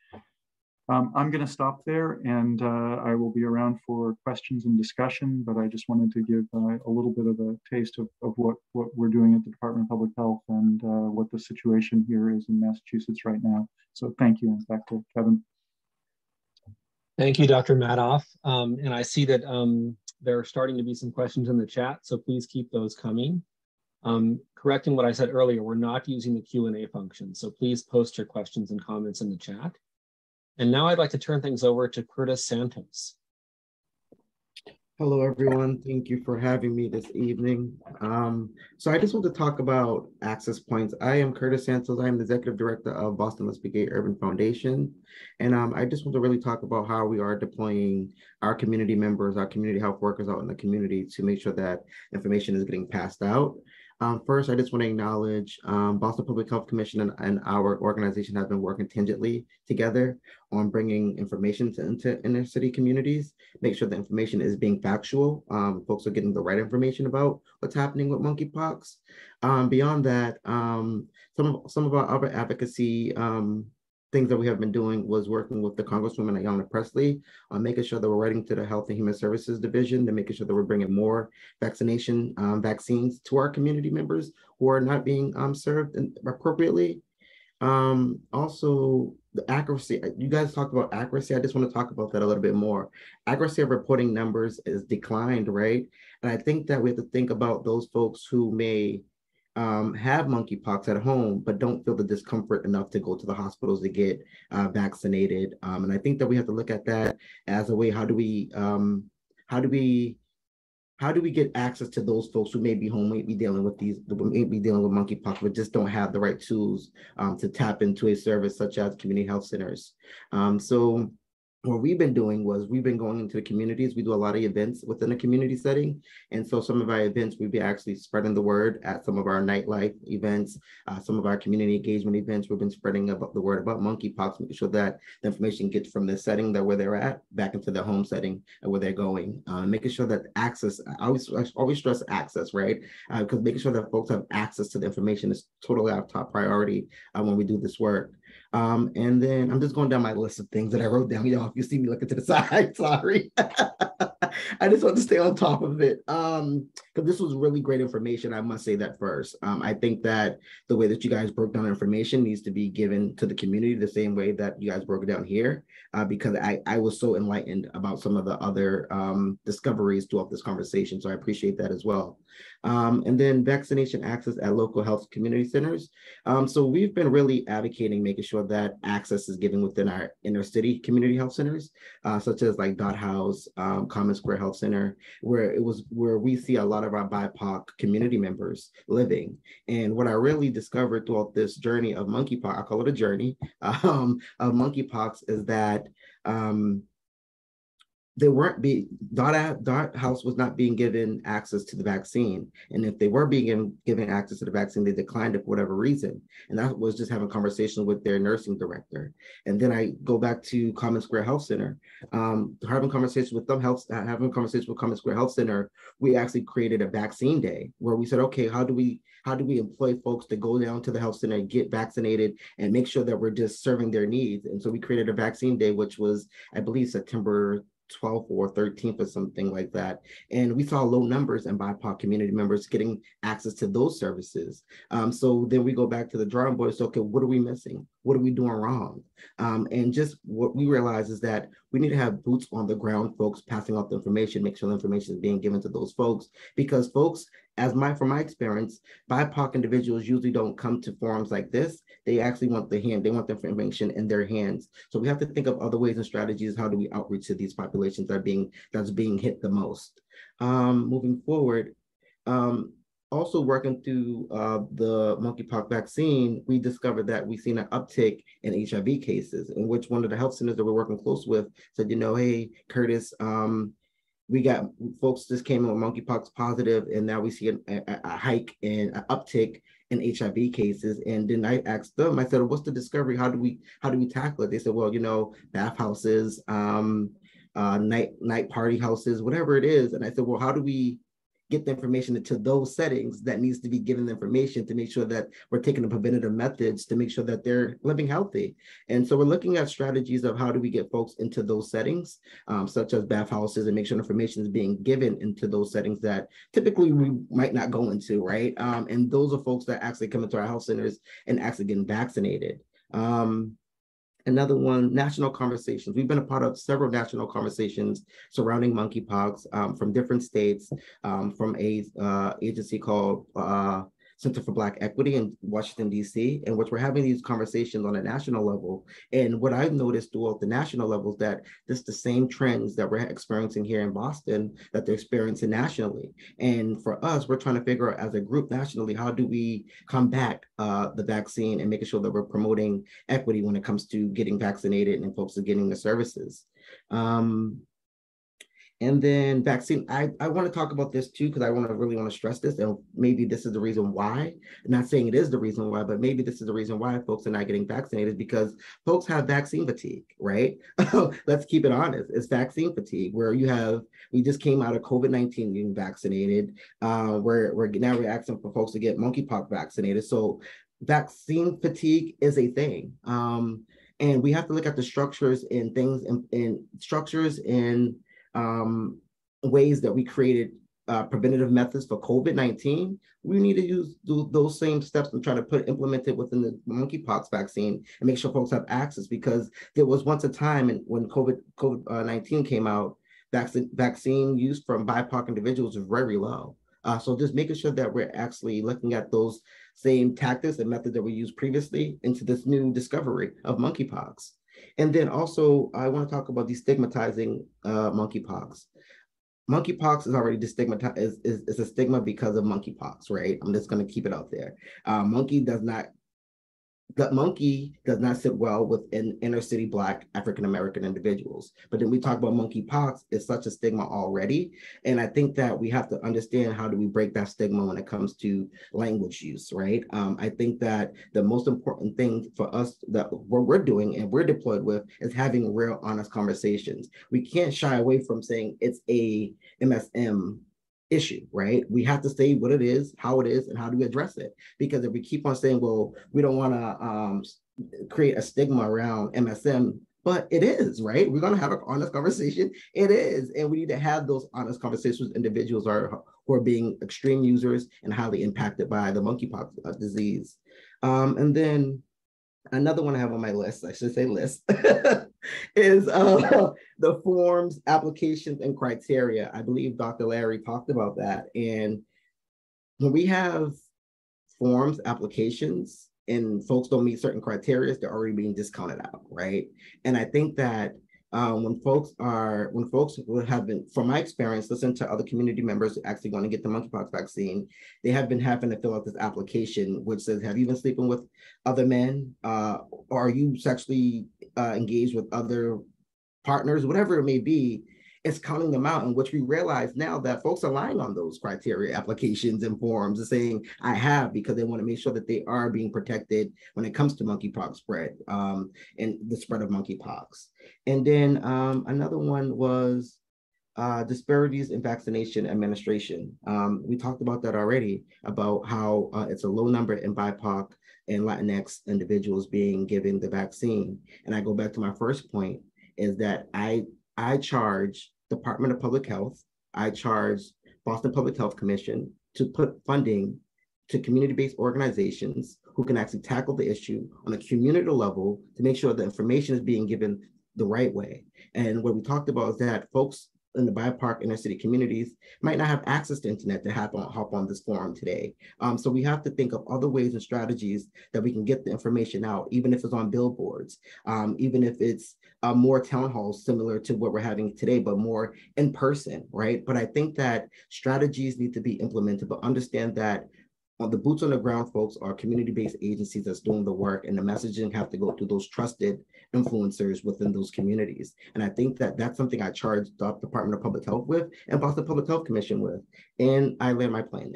Um, I'm going to stop there, and uh, I will be around for questions and discussion, but I just wanted to give uh, a little bit of a taste of, of what, what we're doing at the Department of Public Health and uh, what the situation here is in Massachusetts right now. So thank you, and back to Kevin. Thank you, Doctor Madoff. Um, and I see that um, there are starting to be some questions in the chat, so please keep those coming. Um, correcting what I said earlier, we're not using the Q and A function, so please post your questions and comments in the chat. And now I'd like to turn things over to Curtis Santos. Hello, everyone. Thank you for having me this evening. Um, so I just want to talk about access points. I am Curtis Santos. I am the Executive Director of Boston Let's Be Gay Urban Foundation. And um, I just want to really talk about how we are deploying our community members, our community health workers out in the community to make sure that information is getting passed out. Um, first, I just want to acknowledge um, Boston Public Health Commission and, and our organization have been working tangentially together on bringing information to into inner city communities, make sure the information is being factual. Um, folks are getting the right information about what's happening with monkeypox. Um, beyond that, um, some of some of our other advocacy um, things that we have been doing was working with the Congresswoman Ayanna Pressley on making sure that we're writing to the Health and Human Services Division to making sure that we're bringing more vaccination um, vaccines to our community members who are not being um, served appropriately. Um, also, the accuracy, you guys talked about accuracy. I just want to talk about that a little bit more. Accuracy of reporting numbers is declined, right? And I think that we have to think about those folks who may Um, have monkeypox at home, but don't feel the discomfort enough to go to the hospitals to get uh, vaccinated. Um, and I think that we have to look at that as a way, how do we, um, how do we, how do we get access to those folks who may be home, may be dealing with these, may be dealing with monkeypox, but just don't have the right tools um, to tap into a service such as community health centers. Um, so what we've been doing was we've been going into the communities. We do a lot of events within a community setting. And so some of our events, we've been actually spreading the word at some of our nightlife events, uh, some of our community engagement events. We've been spreading about the word about monkeypox, making sure that the information gets from the setting that where they're at back into their home setting and where they're going, uh, making sure that access, I always, I always stress access, right? Because uh, making sure that folks have access to the information is totally our top priority uh, when we do this work. Um, and then I'm just going down my list of things that I wrote down. Y'all, if you see me looking to the side, sorry. I just want to stay on top of it um, because this was really great information. I must say that first. Um, I think that the way that you guys broke down information needs to be given to the community the same way that you guys broke it down here, uh, because I, I was so enlightened about some of the other um, discoveries throughout this conversation. So I appreciate that as well. Um, and then vaccination access at local health community centers. Um, so we've been really advocating making sure that access is given within our inner city community health centers, uh, such as like Dot House, um, Common Square Health Center, where it was where we see a lot of our B I P O C community members living. And what I really discovered throughout this journey of monkeypox, I call it a journey, um, of monkeypox, is that um, they weren't being, Dot, Dot House was not being given access to the vaccine. And if they were being given, given access to the vaccine, they declined it for whatever reason. And that was just having a conversation with their nursing director. And then I go back to Common Square Health Center, um, having conversations with them, health, having conversations with Common Square Health Center, we actually created a vaccine day where we said, okay, how do we, how do we employ folks to go down to the health center and get vaccinated and make sure that we're just serving their needs? And so we created a vaccine day, which was, I believe, September twelfth or thirteenth or something like that. And we saw low numbers in B I P O C community members getting access to those services. Um, so then we go back to the drawing board. So, okay, what are we missing? What are we doing wrong? Um, and just what we realize is that we need to have boots on the ground folks passing out the information, make sure the information is being given to those folks, because folks, as my from my experience, B I P O C individuals usually don't come to forums like this. They actually want the hand, they want the information in their hands. So we have to think of other ways and strategies. How do we outreach to these populations that are being that's being hit the most? Um, moving forward, um, also working through uh, the monkeypox vaccine, we discovered that we've seen an uptick in H I V cases, in which one of the health centers that we're working close with said, you know, hey, Curtis, um, we got folks just came in with monkeypox positive, and now we see a, a, a hike and an uptick in H I V cases. And then I asked them, I said, what's the discovery? How do we how do we tackle it? They said, well, you know, bathhouses, um, uh, night night party houses, whatever it is. And I said, well, how do we get the information into those settings that needs to be given the information to make sure that we're taking the preventative methods to make sure that they're living healthy. And so we're looking at strategies of how do we get folks into those settings, um, such as bathhouses, and make sure information is being given into those settings that typically we might not go into, right? Um, and those are folks that actually come into our health centers and actually getting vaccinated. Um, Another one, national conversations. We've been a part of several national conversations surrounding monkeypox um, from different states, um, from a uh, agency called uh, Center for Black Equity in Washington, D C, in which we're having these conversations on a national level. And what I've noticed throughout the national level is that this is the same trends that we're experiencing here in Boston that they're experiencing nationally. And for us, we're trying to figure out as a group nationally, how do we combat uh, the vaccine and making sure that we're promoting equity when it comes to getting vaccinated and folks are getting the services. Um, And then vaccine, I, I want to talk about this too, because I want to really want to stress this. And maybe this is the reason why. I'm not saying it is the reason why, but maybe this is the reason why folks are not getting vaccinated, because folks have vaccine fatigue, right? Let's keep it honest. It's vaccine fatigue, where you have, we just came out of COVID nineteen being vaccinated, uh, where we're now we're asking for folks to get monkeypox vaccinated. So vaccine fatigue is a thing. Um, and we have to look at the structures and things and, and structures and Um, ways that we created uh, preventative methods for COVID nineteen. We need to use do those same steps and try to put implement it within the monkeypox vaccine and make sure folks have access, because there was once a time when COVID COVID nineteen came out, vaccine vaccine use from B I P O C individuals was very low. Uh, so just making sure that we're actually looking at those same tactics and methods that we used previously into this new discovery of monkeypox. And then also, I want to talk about destigmatizing uh, monkeypox. Monkeypox is already destigmatized, is, is, is a stigma because of monkeypox, right? I'm just going to keep it out there. Uh, monkey does not gut monkey does not sit well within inner city Black African-American individuals. But then we talk about monkeypox, it's such a stigma already. And I think that we have to understand how do we break that stigma when it comes to language use, right? Um, I think that the most important thing for us that what we're doing and we're deployed with is having real honest conversations. We can't shy away from saying it's a M S M issue, right? We have to say what it is, how it is, and how do we address it. Because if we keep on saying, well, we don't want to um, create a stigma around M S M, but it is, right? We're going to have an honest conversation. It is. And we need to have those honest conversations with individuals are, who are being extreme users and highly impacted by the monkeypox uh, disease. Um, and then another one I have on my list, I should say list, is uh, the forms, applications, and criteria. I believe Doctor Larry talked about that. And when we have forms, applications, and folks don't meet certain criteria, they're already being discounted out, right? And I think that um, when folks are, when folks have been, from my experience, listen to other community members who actually want to get the monkeypox vaccine, they have been having to fill out this application, which says, have you been sleeping with other men? Uh, or are you sexually uh, engaged with other partners, whatever it may be? It's counting them out, in which we realize now that folks are lying on those criteria, applications, and forms, and saying, I have, because they want to make sure that they are being protected when it comes to monkeypox spread um, and the spread of monkeypox. And then um, another one was uh, disparities in vaccination administration. Um, we talked about that already, about how uh, it's a low number in B I P O C and Latinx individuals being given the vaccine. And I go back to my first point, is that I I charge Department of Public Health, I charge Boston Public Health Commission to put funding to community-based organizations who can actually tackle the issue on a community level to make sure the information is being given the right way. And what we talked about is that folks in the B I P O C inner city communities might not have access to internet to hop on, hop on this forum today. Um, so we have to think of other ways and strategies that we can get the information out, even if it's on billboards, um, even if it's uh, more town halls similar to what we're having today, but more in person, right? But I think that strategies need to be implemented, but understand that uh, the boots on the ground folks are community-based agencies that's doing the work, and the messaging have to go through those trusted influencers within those communities. And I think that that's something I charge the Department of Public Health with and Boston Public Health Commission with. And I land my plane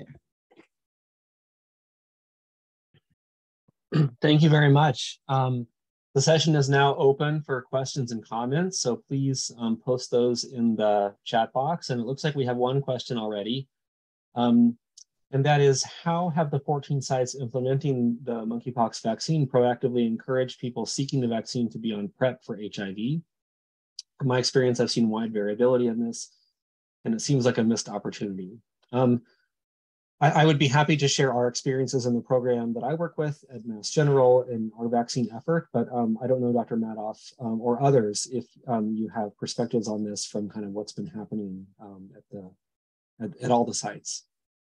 there. Thank you very much. Um, the session is now open for questions and comments, so please um, post those in the chat box. And it looks like we have one question already. Um, And that is, how have the fourteen sites implementing the monkeypox vaccine proactively encouraged people seeking the vaccine to be on PrEP for H I V? From my experience, I've seen wide variability in this, and it seems like a missed opportunity. Um, I, I would be happy to share our experiences in the program that I work with at Mass General in our vaccine effort, but um, I don't know, Doctor Madoff um, or others, if um, you have perspectives on this from kind of what's been happening um, at, the, at, at all the sites.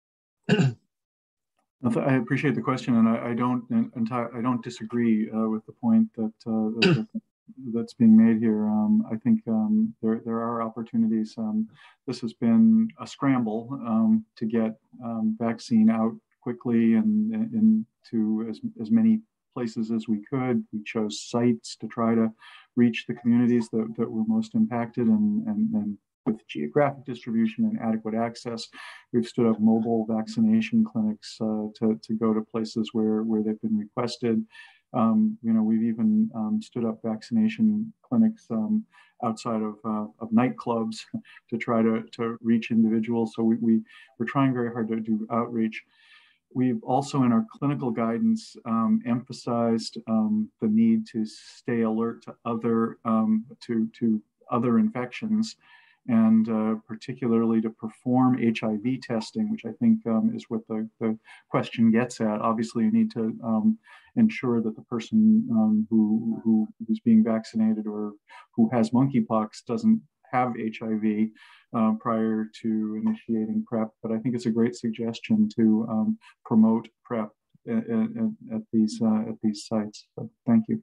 I appreciate the question, and I, I don't I don't disagree uh, with the point that, uh, that that's being made here. Um, I think um, there there are opportunities. Um, this has been a scramble um, to get um, vaccine out quickly and into as as many places as we could. We chose sites to try to reach the communities that, that were most impacted, and and, and with geographic distribution and adequate access, we've stood up mobile vaccination clinics uh, to, to go to places where, where they've been requested. Um, you know, we've even um, stood up vaccination clinics um, outside of, uh, of nightclubs to try to, to reach individuals. So we, we, we're trying very hard to do outreach. We've also, in our clinical guidance, um, emphasized um, the need to stay alert to other, um, to, to other infections, and uh, particularly to perform H I V testing, which I think um, is what the, the question gets at. Obviously, you need to um, ensure that the person um, who, who is being vaccinated or who has monkeypox doesn't have H I V uh, prior to initiating PrEP. But I think it's a great suggestion to um, promote PrEP at, at, at, these, uh, at these sites. So thank you.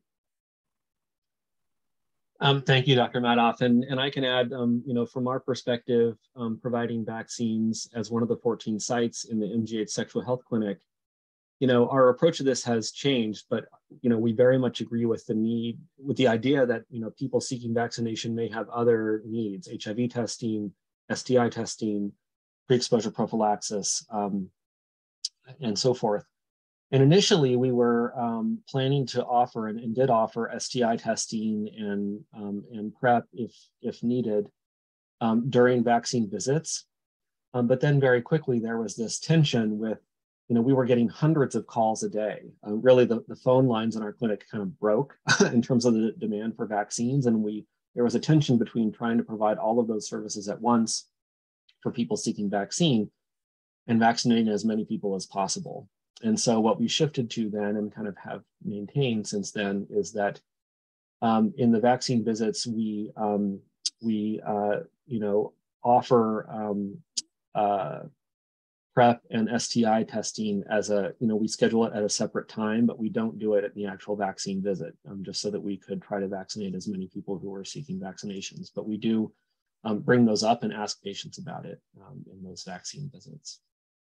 Um, thank you, Doctor Madoff. And, and I can add, um, you know, from our perspective, um, providing vaccines as one of the fourteen sites in the M G H Sexual Health Clinic you know, our approach to this has changed, but, you know, we very much agree with the need, with the idea that, you know, people seeking vaccination may have other needs, H I V testing, S T I testing, pre-exposure prophylaxis, um, and so forth. And initially we were um, planning to offer and, and did offer S T I testing and, um, and PrEP if, if needed um, during vaccine visits. Um, but then very quickly there was this tension with, you know, we were getting hundreds of calls a day. Uh, really the, the phone lines in our clinic kind of broke in terms of the demand for vaccines. And we, there was a tension between trying to provide all of those services at once for people seeking vaccine and vaccinating as many people as possible. And so what we shifted to then and kind of have maintained since then is that um, in the vaccine visits, we, um, we uh, you know, offer um, uh, PrEP and S T I testing as a, you know, we schedule it at a separate time, but we don't do it at the actual vaccine visit, um, just so that we could try to vaccinate as many people who are seeking vaccinations. But we do um, bring those up and ask patients about it um, in those vaccine visits.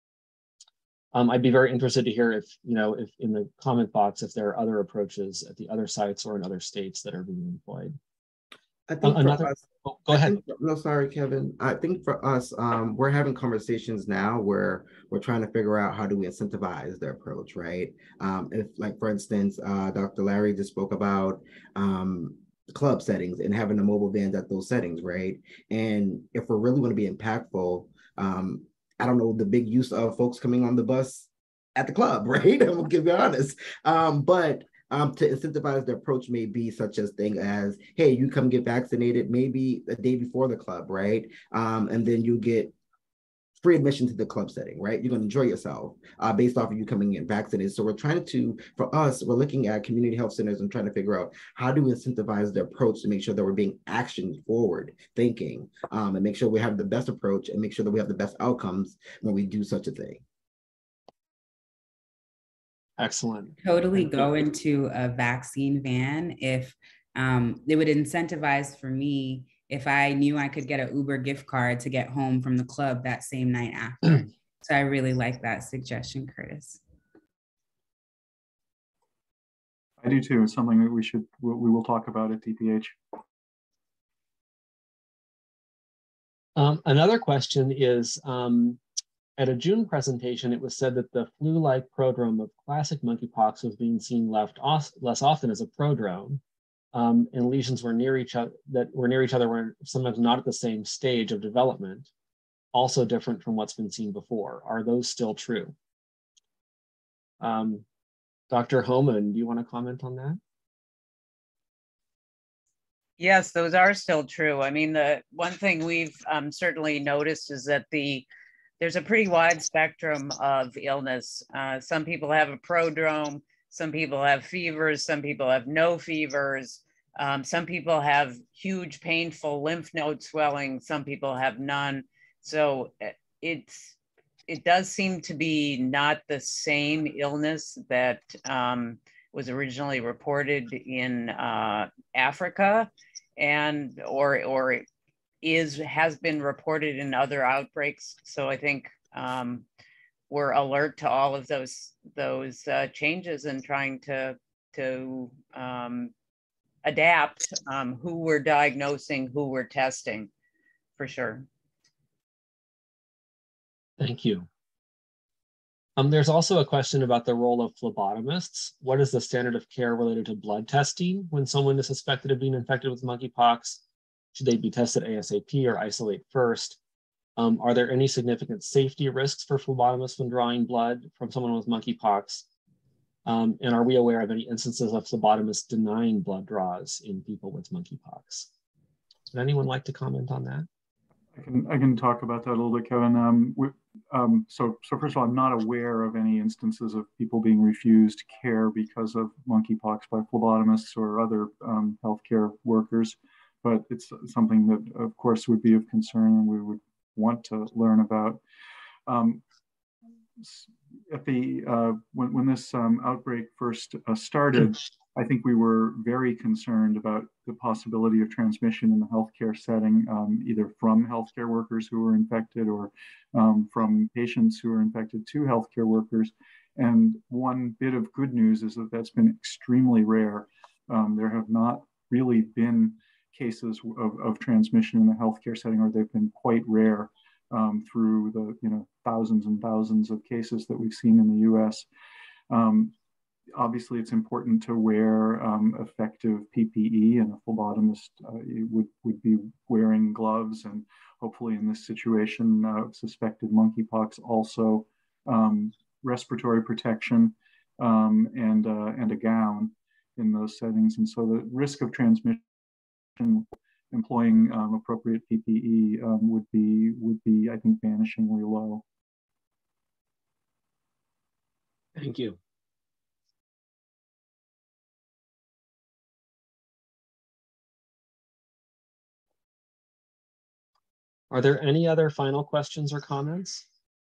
Um, I'd be very interested to hear if, you know, if in the comment box, if there are other approaches at the other sites or in other states that are being employed. I think Uh, another, for us, oh, go ahead. Think, no, sorry, Kevin. I think for us, um, we're having conversations now where we're trying to figure out how do we incentivize their approach, right? Um, if, like, for instance, uh, Doctor Larry just spoke about um, club settings and having the mobile vans at those settings, right? And if we're really going to be impactful, um, I don't know the big use of folks coming on the bus at the club, right? I'm gonna be honest. Um, but um, to incentivize the approach may be such as thing as, hey, you come get vaccinated maybe a day before the club, right? Um, and then you get free admission to the club setting, right? You're going to enjoy yourself uh, based off of you coming in vaccinated. So we're trying to, for us, we're looking at community health centers and trying to figure out how do we incentivize the approach to make sure that we're being action forward thinking um, and make sure we have the best approach and make sure that we have the best outcomes when we do such a thing. Excellent. Totally go into a vaccine van if um, it would incentivize for me if I knew I could get an Uber gift card to get home from the club that same night after. So I really like that suggestion, Curtis. I do too. It's something that we should, we will talk about at D P H. Um, another question is, um, at a June presentation, it was said that the flu-like prodrome of classic monkeypox was being seen left off, less often as a prodrome. Um, and lesions were near each other that were near each other were sometimes not at the same stage of development, also different from what's been seen before. Are those still true? Um, Doctor Homan, do you want to comment on that? Yes, those are still true. I mean, the one thing we've um, certainly noticed is that the there's a pretty wide spectrum of illness. Uh, some people have a prodrome, some people have fevers, some people have no fevers. Um, some people have huge painful lymph node swelling, some people have none. So it's, it does seem to be not the same illness that um, was originally reported in uh, Africa and or, or is, has been reported in other outbreaks. So I think um, we're alert to all of those those uh, changes and trying to to um, adapt um, who we're diagnosing, who we're testing, for sure. Thank you. Um, there's also a question about the role of phlebotomists. What is the standard of care related to blood testing when someone is suspected of being infected with monkeypox? Should they be tested ASAP or isolate first? Um, are there any significant safety risks for phlebotomists when drawing blood from someone with monkeypox? Um, and are we aware of any instances of phlebotomists denying blood draws in people with monkeypox? Would anyone like to comment on that? I can, I can talk about that a little bit, Kevin. Um, we, um, so, so first of all, I'm not aware of any instances of people being refused care because of monkeypox by phlebotomists or other um, healthcare workers. But it's something that, of course, would be of concern and we would want to learn about. Um, at the uh, when, when this um, outbreak first uh, started, I think we were very concerned about the possibility of transmission in the healthcare setting, um, either from healthcare workers who were infected or um, from patients who were infected to healthcare workers. And one bit of good news is that that's been extremely rare. Um, there have not really been cases of, of transmission in the healthcare setting, or they've been quite rare um, through the you know thousands and thousands of cases that we've seen in the U S. Um, obviously, it's important to wear um, effective P P E, and a phlebotomist uh, would, would be wearing gloves, and hopefully in this situation of uh, suspected monkeypox also um, respiratory protection um, and, uh, and a gown in those settings. And so the risk of transmission, employing um, appropriate P P E um, would be, would be, I think, vanishingly low. Thank you. Are there any other final questions or comments?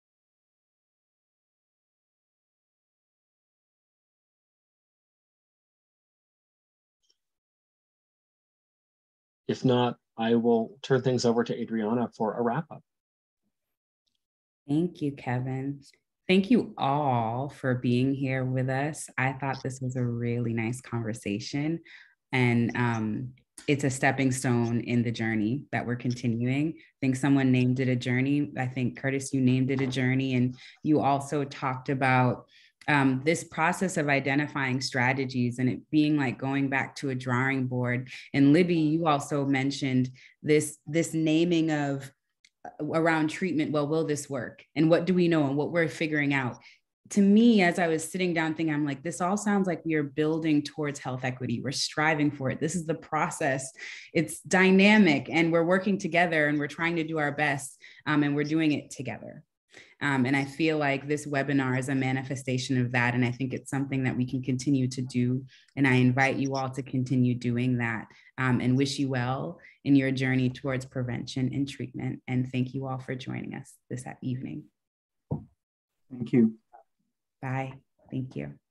If not, I will turn things over to Adriana for a wrap up. Thank you, Kevin. Thank you all for being here with us. I thought this was a really nice conversation, and um, it's a stepping stone in the journey that we're continuing. I think someone named it a journey. I think, Curtis, you named it a journey, and you also talked about Um, this process of identifying strategies and it being like going back to a drawing board. And Libby, you also mentioned this, this naming of around treatment. Well, will this work? And what do we know and what we're figuring out? To me, as I was sitting down thinking, I'm like, this all sounds like we are building towards health equity. We're striving for it. This is the process. It's dynamic and we're working together and we're trying to do our best um, and we're doing it together. Um, and I feel like this webinar is a manifestation of that. And I think it's something that we can continue to do. And I invite you all to continue doing that um, and wish you well in your journey towards prevention and treatment. And thank you all for joining us this evening. Thank you. Bye. Thank you.